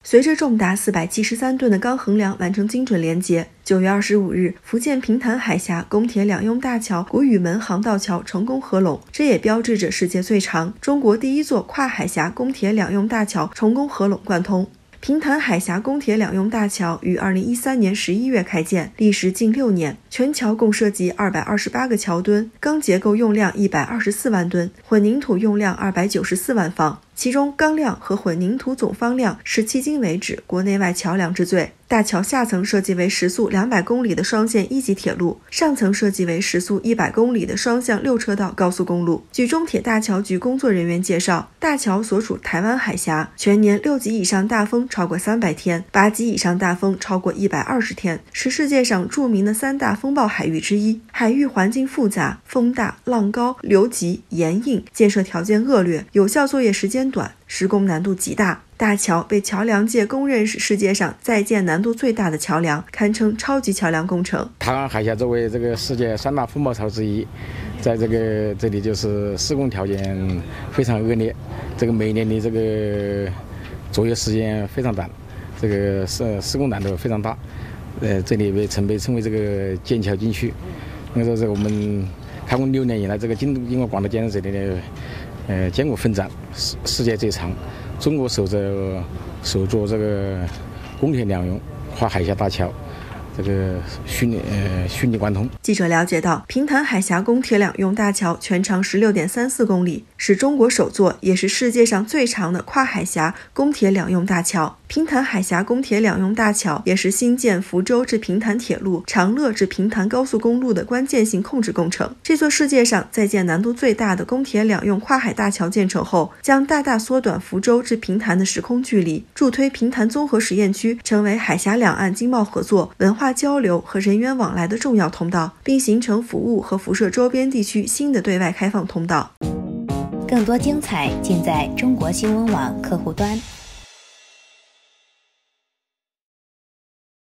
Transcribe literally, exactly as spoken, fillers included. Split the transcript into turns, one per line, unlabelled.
随着重达四百七十三吨的钢横梁完成精准连接，九月二十五日，福建平潭海峡公铁两用大桥古宇门航道桥成功合拢，这也标志着世界最长、中国第一座跨海峡公铁两用大桥成功合拢贯通。平潭海峡公铁两用大桥于二零一三年十一月开建，历时近六年，全桥共涉及二百二十八个桥墩，钢结构用量一百二十四万吨，混凝土用量二百九十四万方。其中钢量和混凝土总方量是迄今为止国内外桥梁之最。大桥下层设计为时速两百公里的双线一级铁路，上层设计为时速一百公里的双向六车道高速公路。据中铁大桥局工作人员介绍，大桥所属台湾海峡，全年六级以上大风超过三百天，八级以上大风超过一百二十天，是世界上著名的三大风暴海域之一。海域环境复杂，风大、浪高、流急、岩硬，建设条件恶劣，有效作业时间短，施工难度极大。大桥被桥梁界公认是世界上在建难度最大的桥梁，堪称超级桥梁工程。
台湾海峡作为这个世界三大风暴潮之一，在这个这里就是施工条件非常恶劣，这个每年的这个作业时间非常短，这个施施工难度非常大。呃，这里被曾被称为这个建桥禁区。那个是我们开工六年以来，这个经经过广大建设这里的呃艰苦奋战，世世界最长。中国首座首座这个公铁两用跨海峡大桥，这个顺利呃顺利贯通。
记者了解到，平潭海峡公铁两用大桥全长十六点三四公里，是中国首座，也是世界上最长的跨海峡公铁两用大桥。平潭海峡公铁两用大桥也是新建福州至平潭铁路、长乐至平潭高速公路的关键性控制工程。这座世界上在建难度最大的公铁两用跨海大桥建成后，将大大缩短福州至平潭的时空距离，助推平潭综合实验区成为海峡两岸经贸合作、文化交流和人员往来的重要通道，并形成服务和辐射周边地区新的对外开放通道。
更多精彩尽在中国新闻网客户端。